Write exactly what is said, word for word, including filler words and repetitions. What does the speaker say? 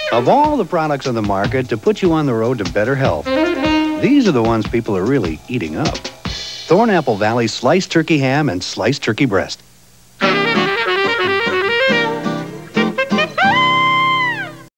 Of all the products on the market to put you on the road to better health, these are the ones people are really eating up. Thorn Apple Valley sliced turkey ham and sliced turkey breast.